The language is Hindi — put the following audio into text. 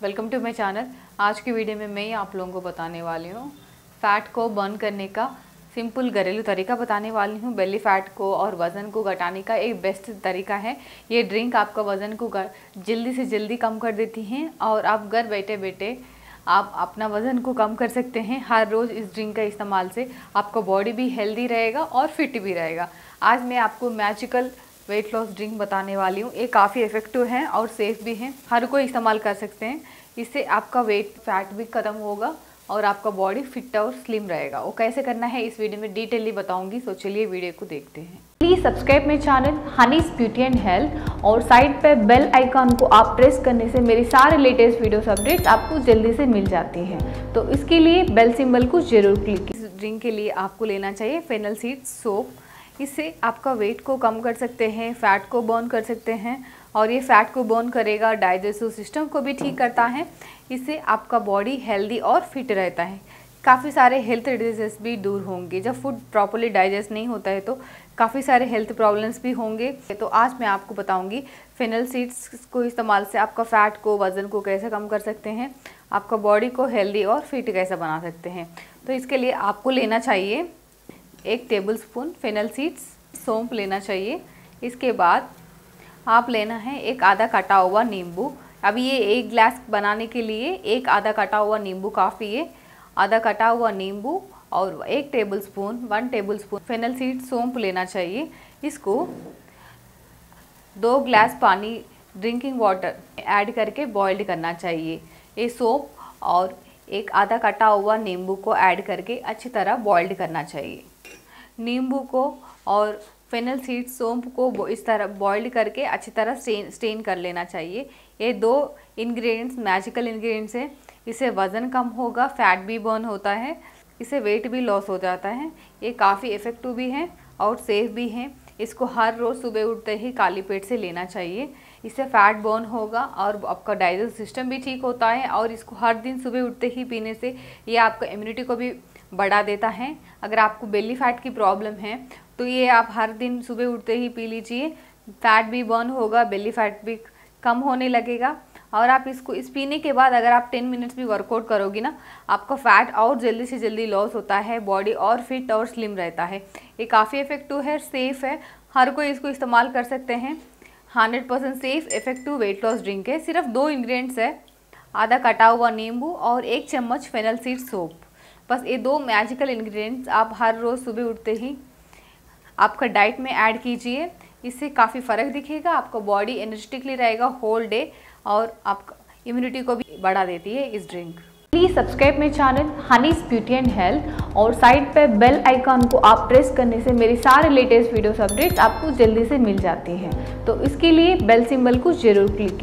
Welcome to my channel. आज की वीडियो में मैं आप लोगों को बताने वाली हूँ फ़ैट को बर्न करने का सिंपल घरेलू तरीका बताने वाली हूँ। बेली फ़ैट को और वज़न को घटाने का एक बेस्ट तरीका है। ये ड्रिंक आपका वज़न को जल्दी से जल्दी कम कर देती हैं और आप घर बैठे बैठे आप अपना वज़न को कम कर सकते हैं। हर रोज़ इस ड्रिंक का इस्तेमाल से आपका बॉडी भी हेल्दी रहेगा और फिट भी रहेगा। आज मैं आपको मैजिकल वेट लॉस ड्रिंक बताने वाली हूँ। ये काफ़ी इफ़ेक्टिव है और सेफ़ भी है, हर कोई इस्तेमाल कर सकते हैं। इससे आपका वेट फैट भी ख़त्म होगा और आपका बॉडी फिट और स्लिम रहेगा। वो कैसे करना है इस वीडियो में डिटेली बताऊंगी, तो चलिए वीडियो को देखते हैं। Please subscribe my channel honey's beauty and health और साइड पे बेल आइकॉन को आप प्रेस करने से मेरी सारे लेटेस्ट वीडियोस अपडेट्स आपको जल्दी से मिल जाती हैं। तो इसके लिए बेल सिंबल को जरूर क्लिक कीजिए। इस ड्रिंक के लिए आपको लेना चाहिए फेनल सीड सोप। इससे आपका वेट को कम कर सकते हैं, फ़ैट को बर्न कर सकते हैं और ये फ़ैट को बर्न करेगा, डाइजेस्टिव सिस्टम को भी ठीक करता है। इससे आपका बॉडी हेल्दी और फिट रहता है। काफ़ी सारे हेल्थ डिजीज़ भी दूर होंगे। जब फूड प्रॉपर्ली डाइजेस्ट नहीं होता है तो काफ़ी सारे हेल्थ प्रॉब्लम्स भी होंगे। तो आज मैं आपको बताऊंगी फेनल सीड्स को इस्तेमाल से आपका फ़ैट को, वज़न को कैसे कम कर सकते हैं, आपका बॉडी को हेल्दी और फिट कैसे बना सकते हैं। तो इसके लिए आपको लेना चाहिए 1 टेबलस्पून फेनल सीड्स सौंफ लेना चाहिए। इसके बाद आप लेना है एक आधा कटा हुआ नींबू। अब ये 1 गिलास बनाने के लिए एक आधा कटा हुआ नींबू काफ़ी है। आधा कटा हुआ नींबू और 1 टेबलस्पून फेनल सीड्स सौंफ लेना चाहिए। इसको 2 गिलास पानी ड्रिंकिंग वाटर ऐड करके बॉइल्ड करना चाहिए। ये सौंफ और एक आधा कटा हुआ नींबू को ऐड करके अच्छी तरह बॉइल्ड करना चाहिए। नींबू को और फेनल सीड सौंफ को इस तरह बॉइल्ड करके अच्छी तरह स्टेन कर लेना चाहिए। ये 2 इंग्रेडिएंट्स मैजिकल इंग्रेडिएंट्स हैं। इससे वज़न कम होगा, फैट भी बर्न होता है, इससे वेट भी लॉस हो जाता है। ये काफ़ी इफ़ेक्टिव भी है और सेफ़ भी है। इसको हर रोज़ सुबह उठते ही खाली पेट से लेना चाहिए। इससे फैट बर्न होगा और आपका डाइजेस्टिव सिस्टम भी ठीक होता है। और इसको हर दिन सुबह उठते ही पीने से ये आपका इम्यूनिटी को भी बढ़ा देता है। अगर आपको बेली फैट की प्रॉब्लम है तो ये आप हर दिन सुबह उठते ही पी लीजिए। फैट भी बर्न होगा, बेली फैट भी कम होने लगेगा। और आप इसको इस पीने के बाद अगर आप 10 मिनट्स भी वर्कआउट करोगी ना, आपका फ़ैट और जल्दी से जल्दी लॉस होता है, बॉडी और फिट और स्लिम रहता है। ये काफ़ी इफ़ेक्टिव है, सेफ़ है, हर कोई इसको इस्तेमाल कर सकते हैं। 100% safe effective weight loss drink है। सिर्फ 2 इंग्रेडिएंट्स है, आधा कटा हुआ नींबू और 1 चम्मच फेनल सीड सोप। बस ये 2 मैजिकल इंग्रेडिएंट्स आप हर रोज़ सुबह उठते ही आपका डाइट में ऐड कीजिए। इससे काफ़ी फ़र्क दिखेगा, आपका बॉडी एनर्जेटिकली रहेगा होल डे और आपका इम्यूनिटी को भी बढ़ा देती है इस drink. Please subscribe my channel honey's beauty and health और साइड पे बेल आइकॉन को आप प्रेस करने से मेरी सारे लेटेस्ट वीडियोस अपडेट्स आपको जल्दी से मिल जाती हैं। तो इसके लिए बेल सिंबल को जरूर क्लिक कीजिए।